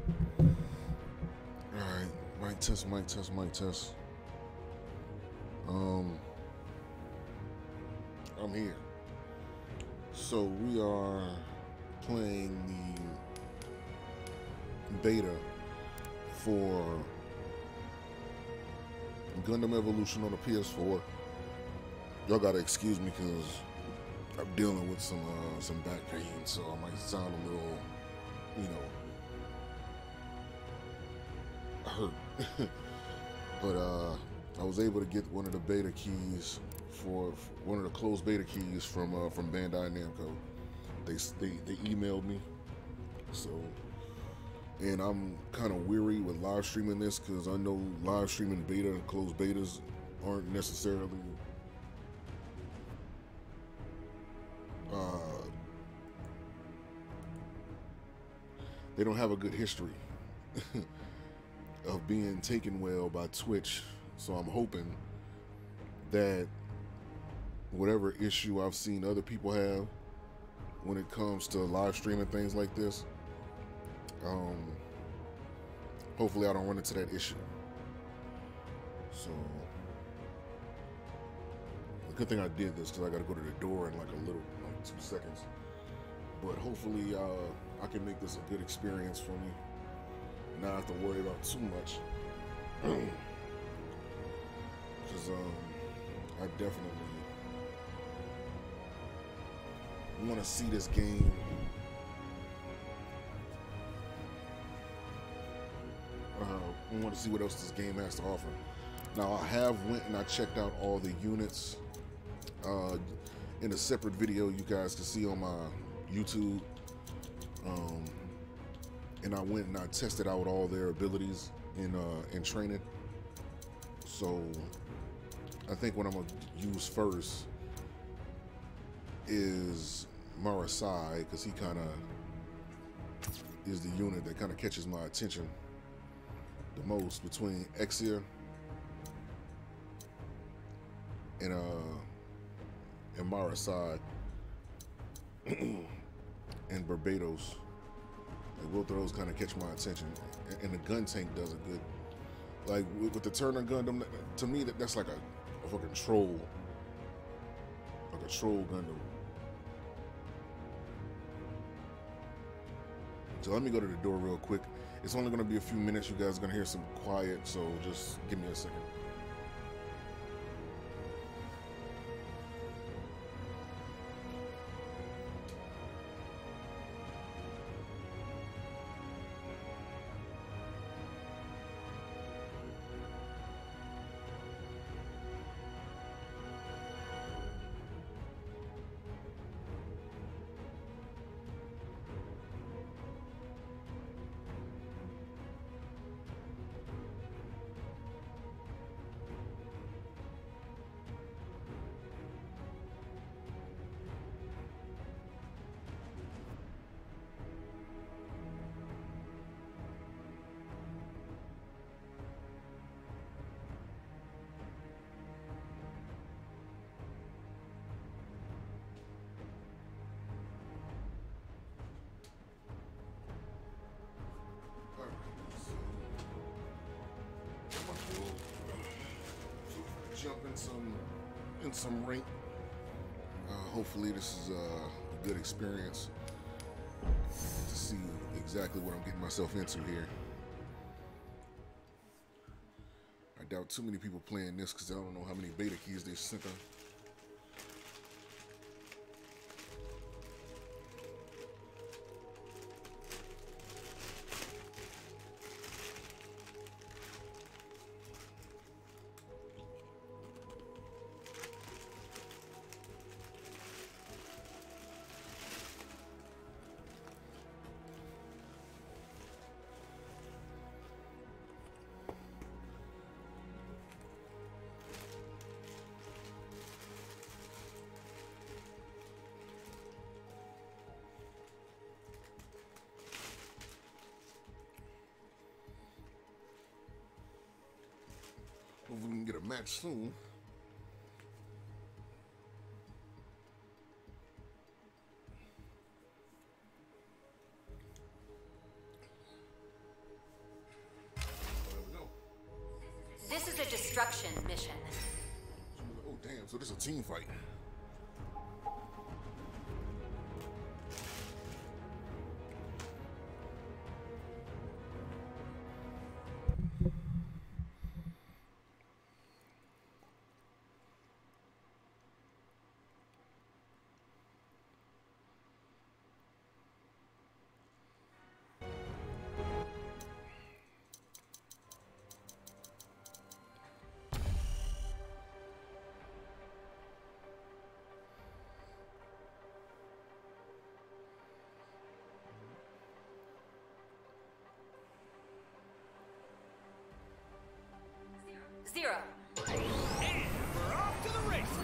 Alright, mic test, mic test, mic test. Um, I'm here. So we are playing the beta for Gundam Evolution on the PS4. Y'all gotta excuse me because I'm dealing with some back pain, so I might sound a little, you know, hurt. But I was able to get one of the beta keys for one of the closed beta keys from Bandai Namco. They emailed me, so, and I'm kind of weary with live streaming this because I know live streaming beta closed betas aren't necessarily they don't have a good history of being taken well by Twitch. So I'm hoping that whatever issue I've seen other people have when it comes to live streaming things like this, hopefully I don't run into that issue. So the good thing I did this because I got to go to the door in like a little, like 2 seconds. But hopefully I can make this a good experience for me. Not have to worry about too much. Because I definitely want to see this game I want to see what else this game has to offer. Now I have went and I checked out all the units in a separate video you guys can see on my YouTube, and I went and I tested out all their abilities in training. So I think what I'm gonna use first is Marasai, because he kind of is the unit that kind of catches my attention the most between Exia and Marasai and Barbados. Like, both of those kind of catch my attention, and the gun tank does a good. Like with the Turner Gundam, to me that's like a fucking troll, like a troll Gundam. So let me go to the door real quick. It's only gonna be a few minutes. You guys are gonna hear some quiet, so just give me a second. Jump in some rank. Hopefully this is a good experience to see exactly what I'm getting myself into here. I doubt too many people playing this because I don't know how many beta keys they sent them. Hopefully we can get a match soon. This is a destruction mission. Oh, damn, so this is a team fight. Zero. And we're off to the races.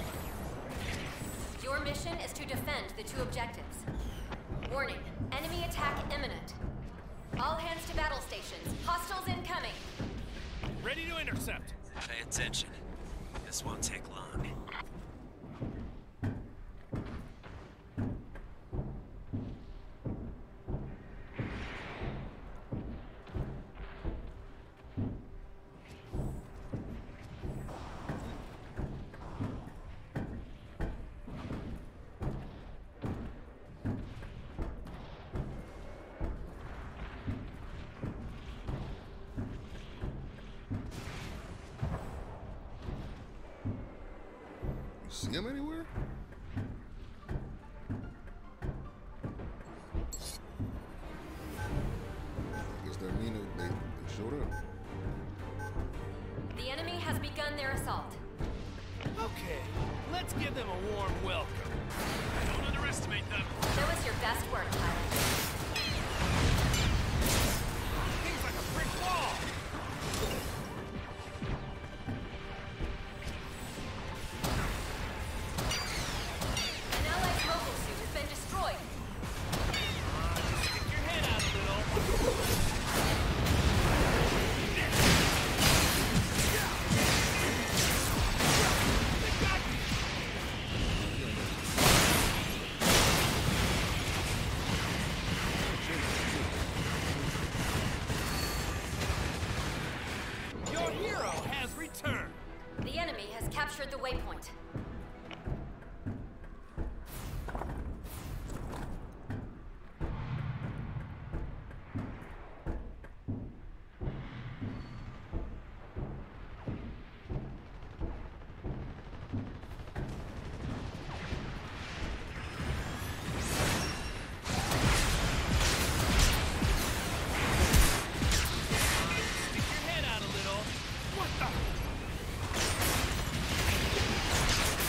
Your mission is to defend the two objectives. Warning, enemy attack imminent. All hands to battle stations. Hostiles incoming. Ready to intercept. Pay attention. This won't take long. See him anywhere? I guess that means they showed up. The enemy has begun their assault. Okay, let's give them a warm welcome. Don't underestimate them. Show us your best work, pilot. Things like a brick wall. An allied mobile suit has been destroyed. Stick your head out a little. They got you. Your hero has returned. The enemy has captured the waypoint. Stick your head out a little. What the?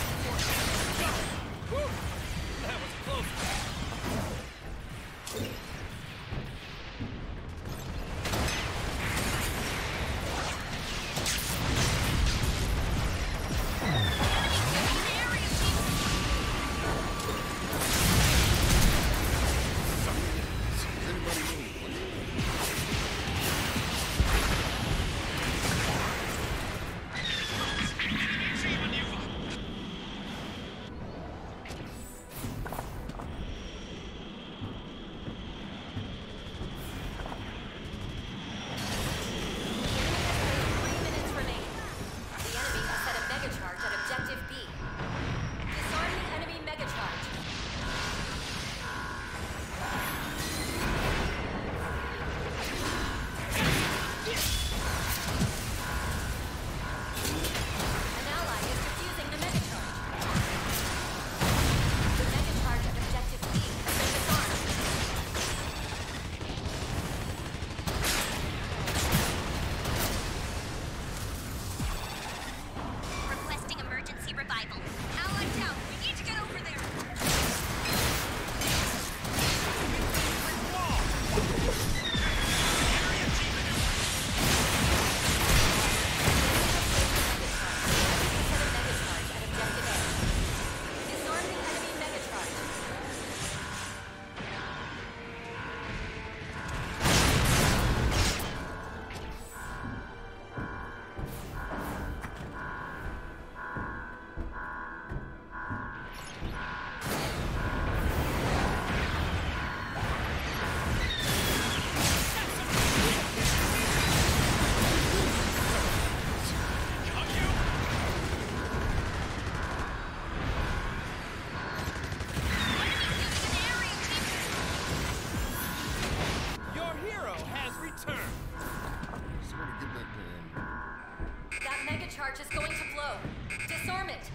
return. Somebody get that damn. That mega charge is going to blow. Disarm it.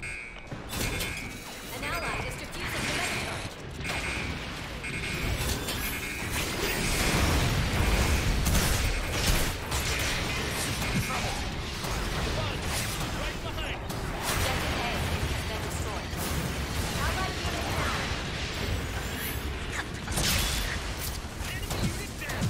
An ally is defusing the mega charge. Right behind us. Objective A has been destroyed. Allied unit down. Enemy unit down.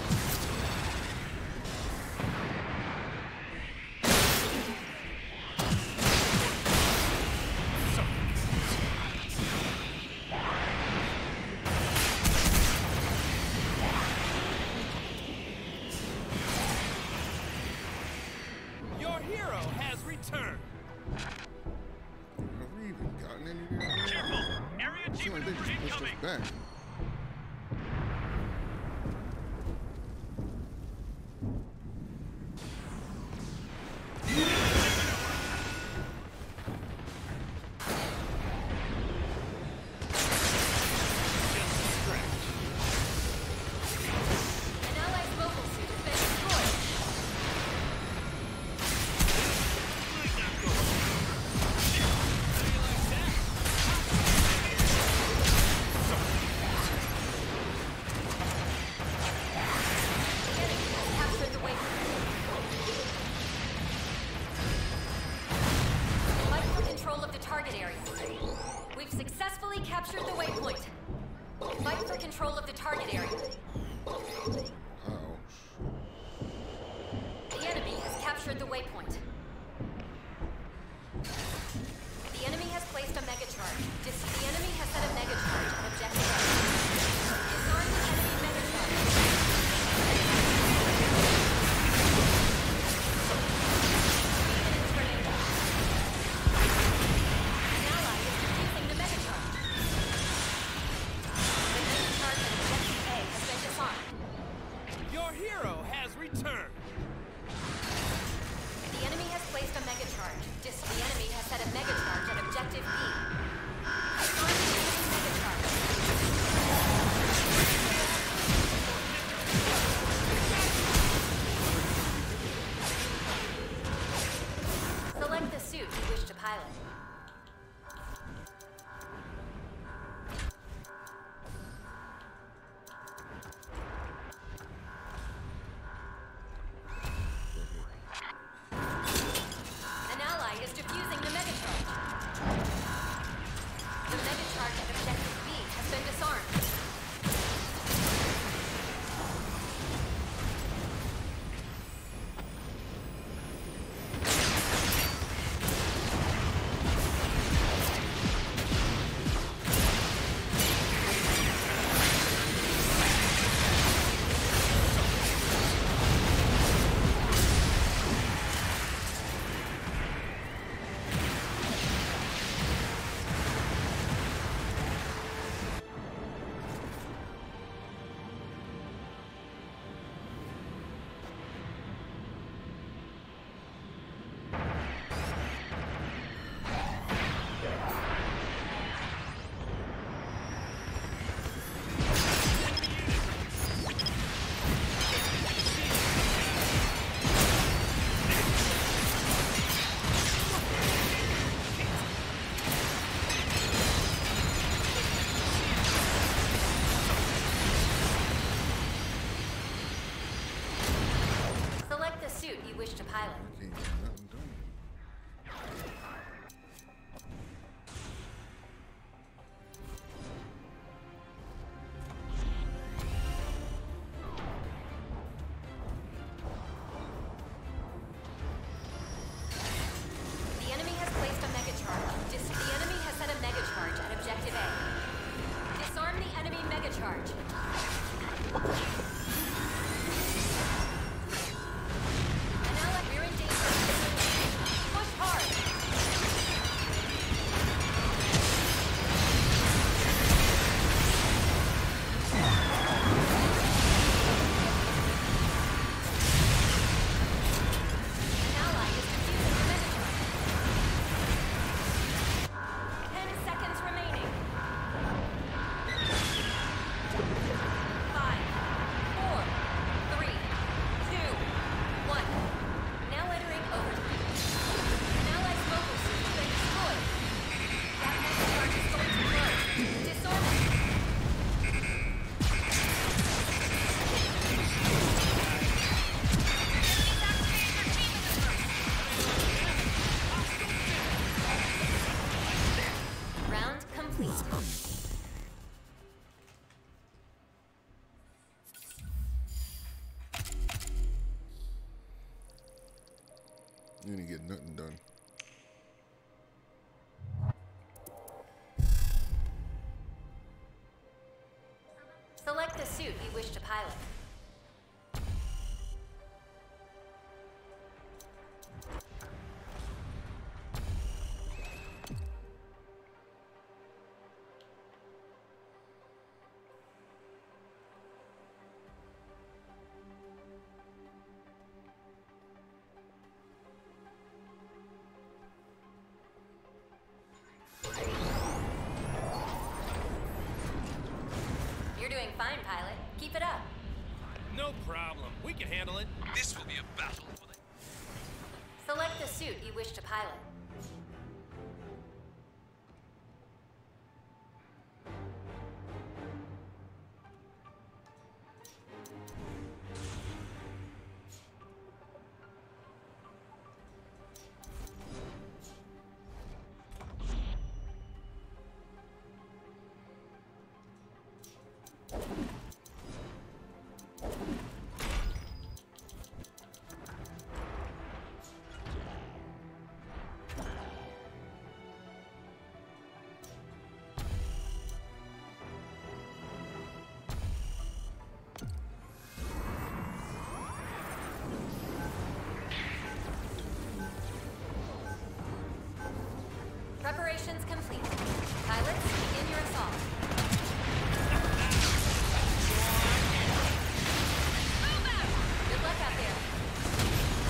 Your hero has returned. Have we even gotten anywhere? Careful! Area It seems like they Jupiter just pushed us incoming! back. An allied mobile suit has been destroyed. Captured the waypoint. Fight for control of the target area. We've successfully captured the waypoint. Fight for control of the target area. How? The enemy has captured the waypoint. The enemy has placed a mega charge. The enemy has set a mega charge on objective A. Disarm the enemy mega charge. An ally is defusing the mega charge. The mega charge on objective A has been disarmed. Your hero has returned. The enemy has placed a mega charge. The enemy has set a mega charge at objective B. Disarm the enemy mega charge. Select the suit you wish to pilot. An ally is defusing the mega charge. The mega charge at objective B has been disarmed. Select the suit you wish to pilot. Can't get nothing done. The enemy has placed a mega charge. The enemy has set a mega charge at objective A. Disarm the enemy mega charge. An ally, we're in danger. You didn't get nothing done. Select the suit you wish to pilot. You're doing fine, pilot. Keep it up. No problem. We can handle it. This will be a battle for the... Select the suit you wish to pilot. Preparations complete. Pilots, begin your assault. Move out! Good luck out there.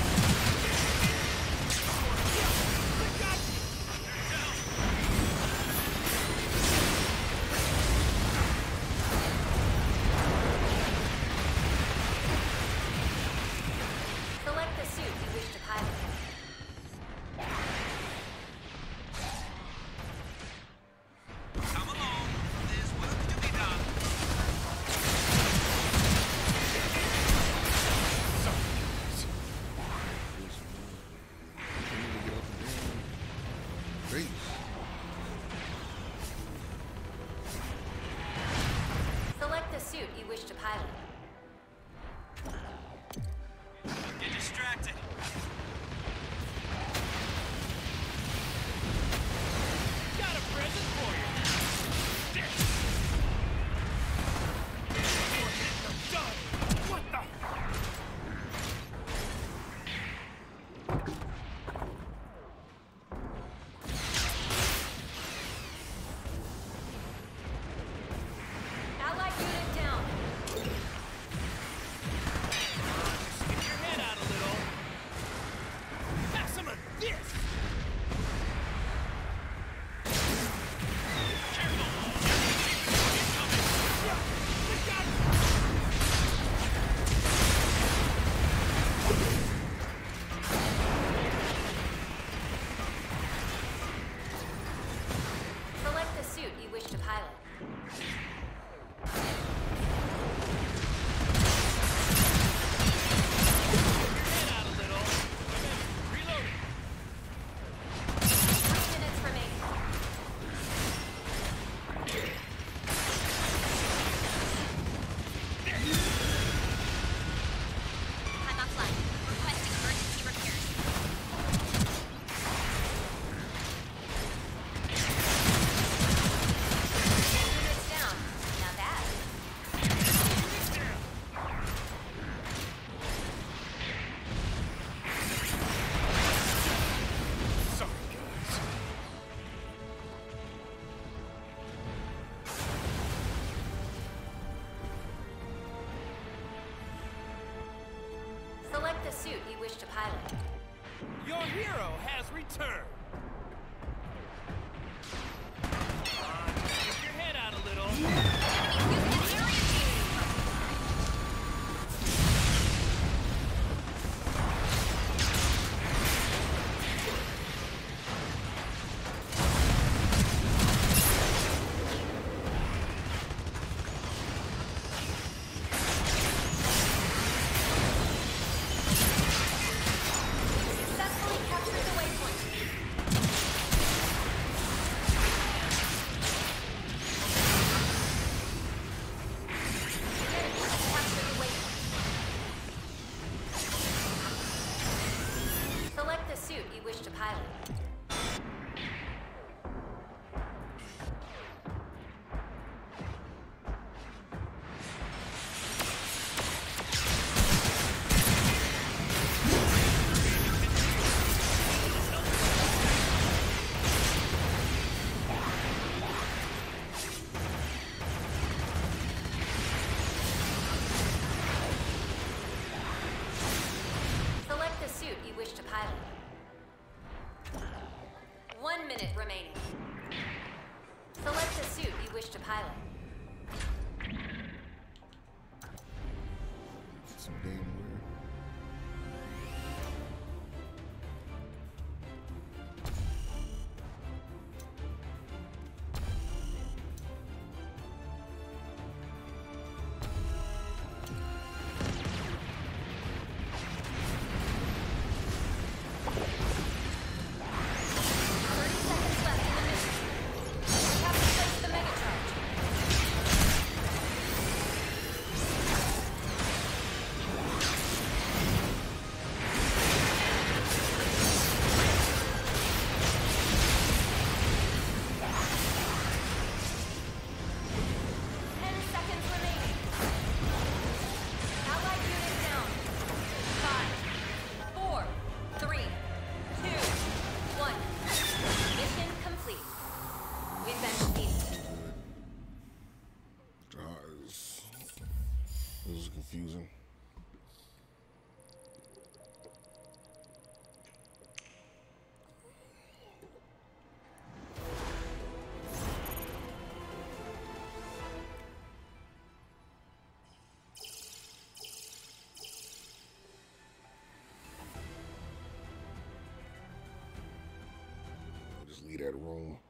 Select the suit you wish to pilot. Come along. There's work to be done. Can't even get up and down. Base. Select the suit you wish to pilot. Get distracted. Got a present for you. Done. What the? Allied unit down. Stick your head out a little. Maximum, this. Select the suit you wish to pilot. Head out a little. Reloading. 3 minutes remaining. I'm offline. Requesting emergency repairs. Units down. Not bad. Sorry, guys. Select the suit you wish to pilot. Your hero has returned. Stick your head out a little. Successfully captured the waypoint. pilot. Select the suit you wish to pilot. 1 minute remaining. Select the suit you wish to pilot. Some damn weird. This is confusing. Just leave that room.